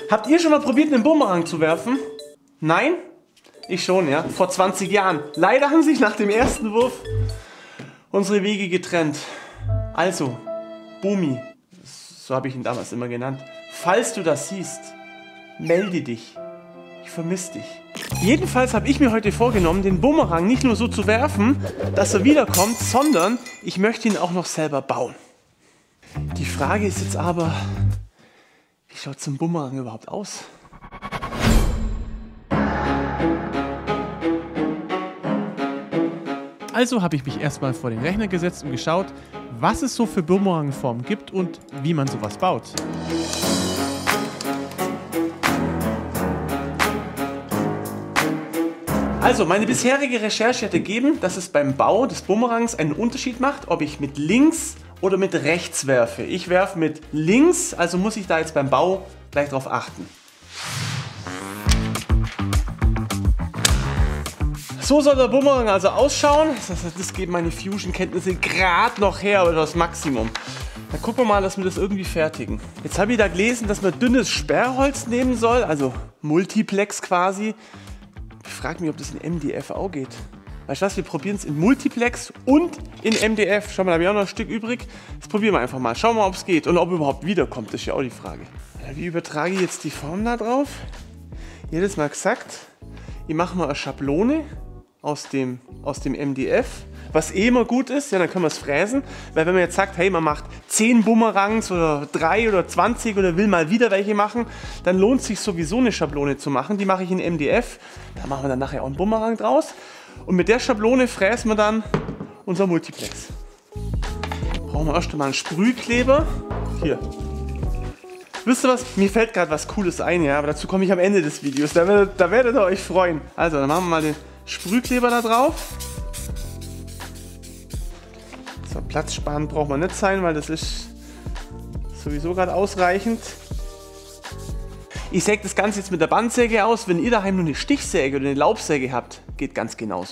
Habt ihr schon mal probiert, einen Bumerang zu werfen? Nein? Ich schon, ja. Vor 20 Jahren. Leider haben sich nach dem ersten Wurf unsere Wege getrennt. Also, Bumi, so habe ich ihn damals immer genannt. Falls du das siehst, melde dich. Ich vermisse dich. Jedenfalls habe ich mir heute vorgenommen, den Bumerang nicht nur so zu werfen, dass er wiederkommt, sondern ich möchte ihn auch noch selber bauen. Die Frage ist jetzt aber, wie schaut so ein Bumerang überhaupt aus? Also habe ich mich erstmal vor den Rechner gesetzt und geschaut, was es so für Bumerangformen gibt und wie man sowas baut. Also, meine bisherige Recherche hat ergeben, dass es beim Bau des Bumerangs einen Unterschied macht, ob ich mit links oder mit rechts werfe. Ich werfe mit links, also muss ich da jetzt beim Bau gleich drauf achten. So soll der Bumerang also ausschauen. Das geben meine Fusion-Kenntnisse gerade noch her, aber das Maximum. Dann gucken wir mal, dass wir das irgendwie fertigen. Jetzt habe ich da gelesen, dass man dünnes Sperrholz nehmen soll, also Multiplex quasi. Ich frage mich, ob das in MDF auch geht. Weißt du was, wir probieren es in Multiplex und in MDF. Schau mal, da habe ich auch noch ein Stück übrig. Das probieren wir einfach mal. Schauen wir mal, ob es geht und ob überhaupt wiederkommt. Das ist ja auch die Frage. Ja, wie übertrage ich jetzt die Form da drauf? Jedes Mal gesagt, ich mache mal eine Schablone aus dem MDF. Was eh immer gut ist, ja, dann können wir es fräsen. Weil wenn man jetzt sagt, hey, man macht 10 Bumerangs oder 3 oder 20 oder will mal wieder welche machen, dann lohnt es sich sowieso eine Schablone zu machen. Die mache ich in MDF. Da machen wir dann nachher auch einen Bumerang draus. Und mit der Schablone fräsen wir dann unser Multiplex. Brauchen wir erst einmal einen Sprühkleber. Hier. Wisst ihr was? Mir fällt gerade was Cooles ein, ja, aber dazu komme ich am Ende des Videos. Da werdet ihr euch freuen. Also, dann machen wir mal den Sprühkleber da drauf. So, platzsparend braucht man nicht sein, weil das ist sowieso gerade ausreichend. Ich säge das Ganze jetzt mit der Bandsäge aus. Wenn ihr daheim nur eine Stichsäge oder eine Laubsäge habt, geht ganz genauso.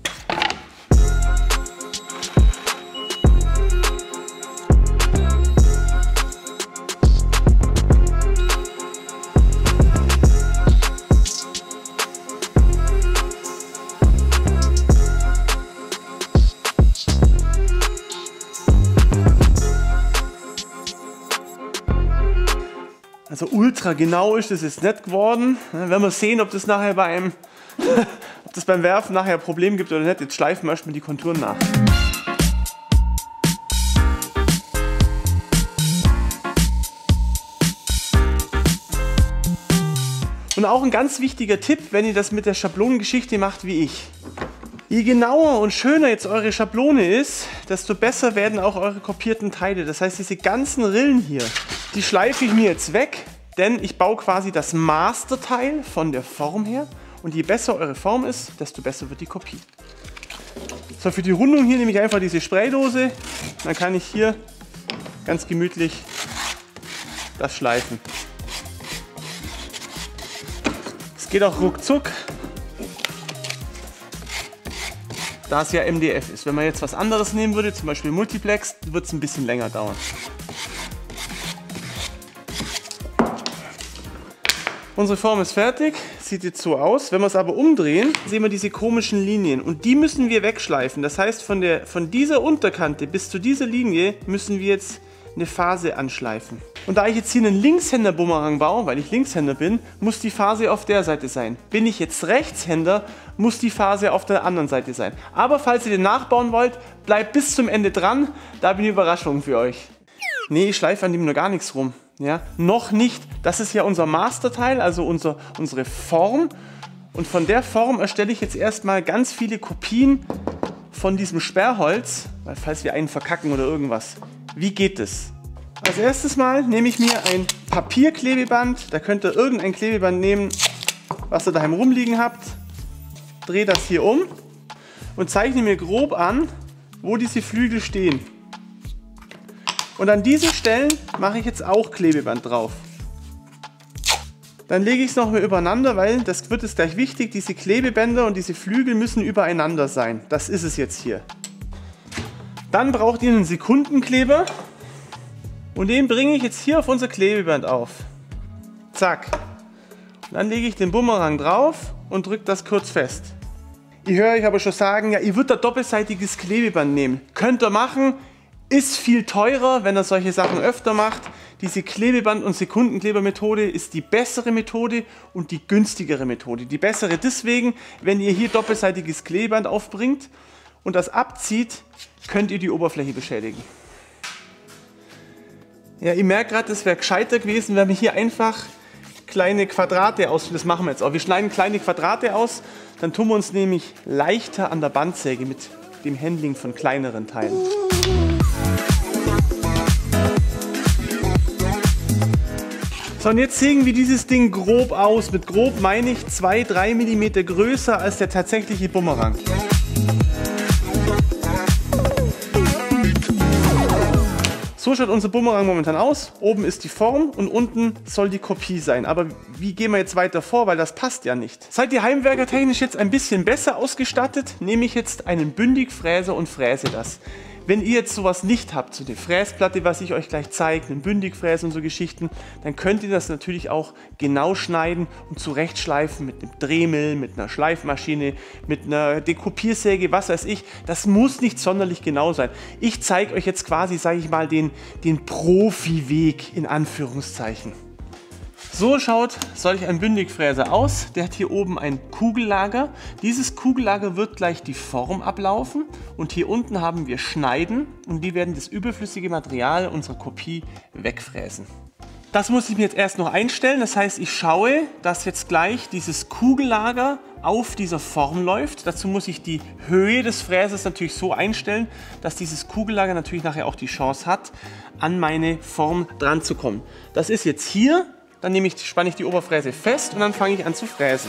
Also ultra genau ist das jetzt nicht geworden. Dann werden wir sehen, ob das nachher beim Werfen nachher ein Problem gibt oder nicht. Jetzt schleifen wir erstmal die Konturen nach. Und auch ein ganz wichtiger Tipp, wenn ihr das mit der Schablonengeschichte macht wie ich. Je genauer und schöner jetzt eure Schablone ist, desto besser werden auch eure kopierten Teile. Das heißt, diese ganzen Rillen hier, die schleife ich mir jetzt weg, denn ich baue quasi das Masterteil von der Form her. Und je besser eure Form ist, desto besser wird die Kopie. So, für die Rundung hier nehme ich einfach diese Spraydose. Dann kann ich hier ganz gemütlich das schleifen. Es geht auch ruckzuck, da es ja MDF ist. Wenn man jetzt was anderes nehmen würde, zum Beispiel Multiplex, wird es ein bisschen länger dauern. Unsere Form ist fertig, sieht jetzt so aus. Wenn wir es aber umdrehen, sehen wir diese komischen Linien und die müssen wir wegschleifen. Das heißt, von dieser Unterkante bis zu dieser Linie müssen wir jetzt eine Phase anschleifen. Und da ich jetzt hier einen Linkshänder-Bumerang baue, weil ich Linkshänder bin, muss die Phase auf der Seite sein. Bin ich jetzt Rechtshänder, muss die Phase auf der anderen Seite sein. Aber falls ihr den nachbauen wollt, bleibt bis zum Ende dran, da habe ich eine Überraschung für euch. Nee, ich schleife an dem nur gar nichts rum. Ja, noch nicht. Das ist ja unser Masterteil, also unsere Form. Und von der Form erstelle ich jetzt erstmal ganz viele Kopien von diesem Sperrholz, weil falls wir einen verkacken oder irgendwas. Wie geht es? Als erstes mal nehme ich mir ein Papierklebeband. Da könnt ihr irgendein Klebeband nehmen, was ihr daheim rumliegen habt. Drehe das hier um und zeichne mir grob an, wo diese Flügel stehen. Und an diesen Stellen mache ich jetzt auch Klebeband drauf. Dann lege ich es nochmal übereinander, weil das wird jetzt gleich wichtig. Diese Klebebänder und diese Flügel müssen übereinander sein. Das ist es jetzt hier. Dann braucht ihr einen Sekundenkleber und den bringe ich jetzt hier auf unser Klebeband auf. Zack. Dann lege ich den Bumerang drauf und drücke das kurz fest. Ich höre euch aber schon sagen, ja, ihr würdet da doppelseitiges Klebeband nehmen. Könnt ihr machen, ist viel teurer, wenn ihr solche Sachen öfter macht. Diese Klebeband- und Sekundenklebermethode ist die bessere Methode und die günstigere Methode. Die bessere deswegen, wenn ihr hier doppelseitiges Klebeband aufbringt und das abzieht, könnt ihr die Oberfläche beschädigen. Ja, ich merke gerade, das wäre gescheiter gewesen, wenn wir hier einfach kleine Quadrate aus. Das machen wir jetzt auch. Wir schneiden kleine Quadrate aus, dann tun wir uns nämlich leichter an der Bandsäge mit dem Handling von kleineren Teilen. So, und jetzt sägen wir dieses Ding grob aus. Mit grob meine ich 2-3 mm größer als der tatsächliche Bumerang. So schaut unser Bumerang momentan aus. Oben ist die Form und unten soll die Kopie sein. Aber wie gehen wir jetzt weiter vor, weil das passt ja nicht. Seid ihr heimwerkertechnisch jetzt ein bisschen besser ausgestattet, nehme ich jetzt einen Bündigfräser und fräse das. Wenn ihr jetzt sowas nicht habt, so eine Fräsplatte, was ich euch gleich zeige, einen Bündigfräser und so Geschichten, dann könnt ihr das natürlich auch genau schneiden und zurechtschleifen mit einem Dremel, mit einer Schleifmaschine, mit einer Dekopiersäge, was weiß ich. Das muss nicht sonderlich genau sein. Ich zeige euch jetzt quasi, sage ich mal, den Profi-Weg in Anführungszeichen. So schaut solch ein Bündigfräser aus. Der hat hier oben ein Kugellager. Dieses Kugellager wird gleich die Form ablaufen und hier unten haben wir Schneiden und die werden das überflüssige Material unserer Kopie wegfräsen. Das muss ich mir jetzt erst noch einstellen. Das heißt, ich schaue, dass jetzt gleich dieses Kugellager auf dieser Form läuft. Dazu muss ich die Höhe des Fräsers natürlich so einstellen, dass dieses Kugellager natürlich nachher auch die Chance hat, an meine Form dran zu kommen. Das ist jetzt hier. Dann spanne ich die Oberfräse fest und dann fange ich an zu fräsen.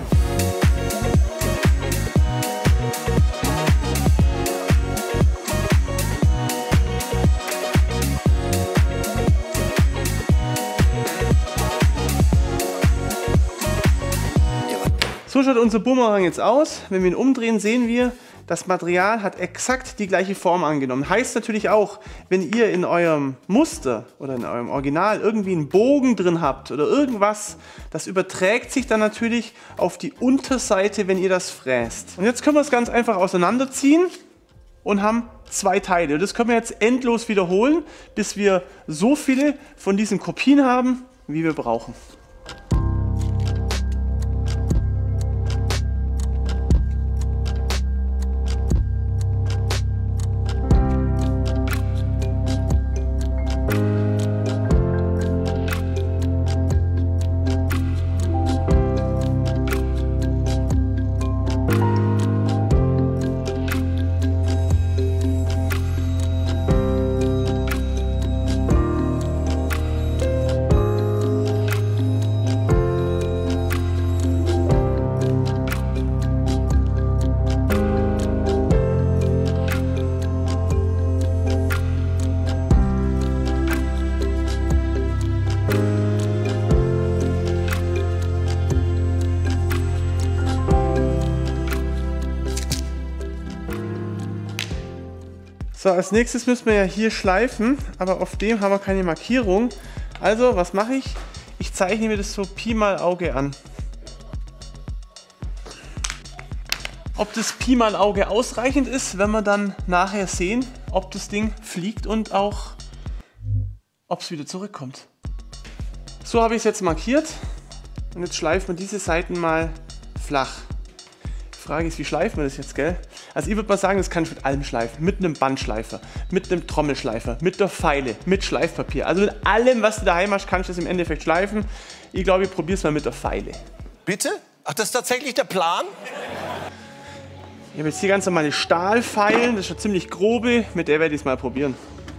So schaut unser Bumerang jetzt aus. Wenn wir ihn umdrehen, sehen wir, das Material hat exakt die gleiche Form angenommen. Heißt natürlich auch, wenn ihr in eurem Muster oder in eurem Original irgendwie einen Bogen drin habt oder irgendwas, das überträgt sich dann natürlich auf die Unterseite, wenn ihr das fräst. Und jetzt können wir es ganz einfach auseinanderziehen und haben zwei Teile. Und das können wir jetzt endlos wiederholen, bis wir so viele von diesen Kopien haben, wie wir brauchen. So, als nächstes müssen wir ja hier schleifen, aber auf dem haben wir keine Markierung. Also, was mache ich? Ich zeichne mir das so Pi mal Auge an. Ob das Pi mal Auge ausreichend ist, werden wir dann nachher sehen, ob das Ding fliegt und auch, ob es wieder zurückkommt. So habe ich es jetzt markiert und jetzt schleifen wir diese Seiten mal flach. Die Frage ist, wie schleifen wir das jetzt, gell? Also ich würde mal sagen, das kann ich mit allem schleifen. Mit einem Bandschleifer, mit einem Trommelschleifer, mit der Feile, mit Schleifpapier. Also mit allem, was du daheim hast, kannst du das im Endeffekt schleifen. Ich glaube, ich probiere es mal mit der Feile. Bitte? Ach, das ist tatsächlich der Plan? Ich habe jetzt hier ganz normale Stahlfeilen, das ist schon ziemlich grobe. Mit der werde ich es mal probieren.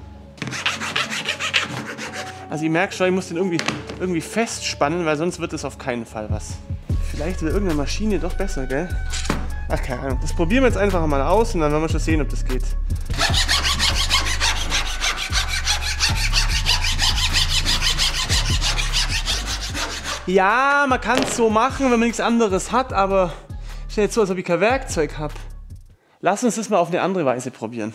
Also ich merke schon, ich muss den irgendwie festspannen, weil sonst wird es auf keinen Fall was. Vielleicht wäre irgendeine Maschine doch besser, gell? Ach, keine Ahnung. Das probieren wir jetzt einfach mal aus und dann werden wir schon sehen, ob das geht. Ja, man kann es so machen, wenn man nichts anderes hat, aber ich stelle jetzt so, als ob ich kein Werkzeug habe. Lass uns das mal auf eine andere Weise probieren.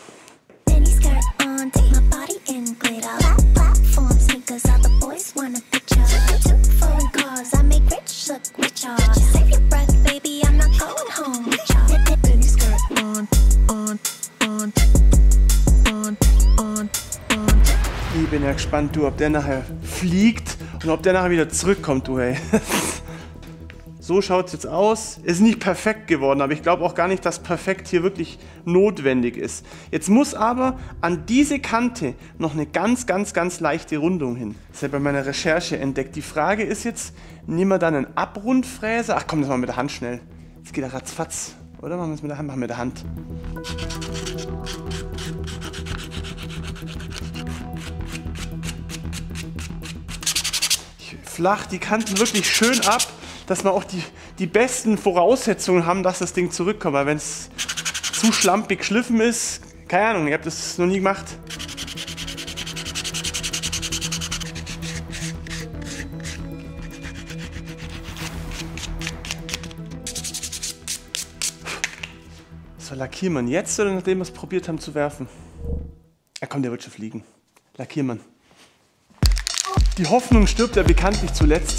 mal gespannt, du, ob der nachher fliegt und ob der nachher wieder zurückkommt, du, hey. So schaut es jetzt aus. Ist nicht perfekt geworden, aber ich glaube auch gar nicht, dass perfekt hier wirklich notwendig ist. Jetzt muss aber an diese Kante noch eine ganz, ganz, ganz leichte Rundung hin. Das habe ich bei meiner Recherche entdeckt. Die Frage ist jetzt, nehmen wir dann einen Abrundfräser? Ach komm, das machen wir mit der Hand schnell. Jetzt geht er ratzfatz. Oder machen wir es mit der Hand? Machen wir mit der Hand. Ich flach die Kanten wirklich schön ab, dass wir auch die besten Voraussetzungen haben, dass das Ding zurückkommt. Weil wenn es zu schlampig geschliffen ist, keine Ahnung, ihr habt das noch nie gemacht. So, lackieren wir ihn jetzt oder nachdem wir es probiert haben zu werfen? Ja komm, der wird schon fliegen. Lackieren wir ihn. Die Hoffnung stirbt ja bekanntlich zuletzt.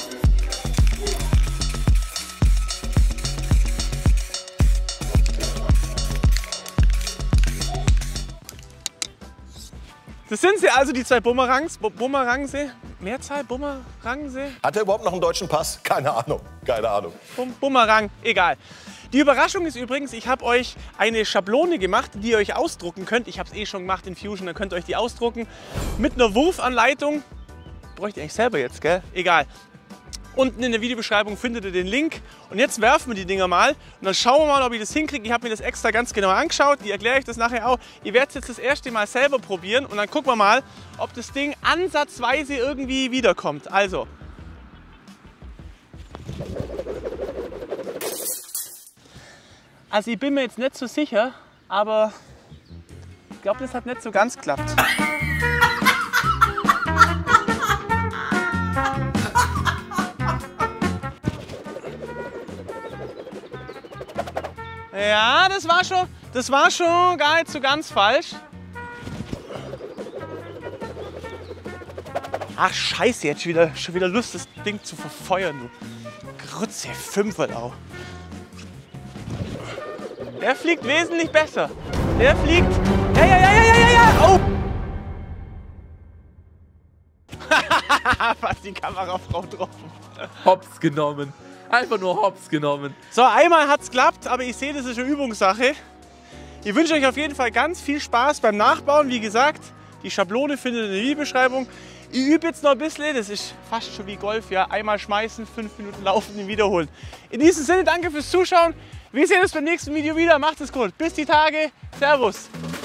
Das sind sie also, die zwei Bumerangs. Bumerangse? Mehrzahl? Bumerangse? Hat er überhaupt noch einen deutschen Pass? Keine Ahnung. Keine Ahnung. Bumerang, egal. Die Überraschung ist übrigens, ich habe euch eine Schablone gemacht, die ihr euch ausdrucken könnt. Ich habe es eh schon gemacht in Fusion, dann könnt ihr euch die ausdrucken. Mit einer Wurfanleitung. Bräuchte ich eigentlich selber jetzt, gell? Egal. Unten in der Videobeschreibung findet ihr den Link. Und jetzt werfen wir die Dinger mal. Und dann schauen wir mal, ob ich das hinkriege. Ich habe mir das extra ganz genau angeschaut. Die erkläre ich das nachher auch. Ihr werdet es jetzt das erste Mal selber probieren. Und dann gucken wir mal, ob das Ding ansatzweise irgendwie wiederkommt. Also. Also ich bin mir jetzt nicht so sicher, aber ich glaube, das hat nicht so ganz geklappt. Ja, das war schon gar nicht so ganz falsch. Ach scheiße, jetzt schon wieder Lust, das Ding zu verfeuern, du. Grütze, 5 auch. Der fliegt wesentlich besser. Der fliegt. Ja. Oh! Fast die Kamerafrau getroffen. Hops genommen. Einfach nur hops genommen. So, einmal hat's geklappt, aber ich sehe, das ist eine Übungssache. Ich wünsche euch auf jeden Fall ganz viel Spaß beim Nachbauen. Wie gesagt, die Schablone findet ihr in der Videobeschreibung. Ich übe jetzt noch ein bisschen, das ist fast schon wie Golf, ja. Einmal schmeißen, 5 Minuten laufen und wiederholen. In diesem Sinne, danke fürs Zuschauen. Wir sehen uns beim nächsten Video wieder. Macht es gut. Bis die Tage. Servus.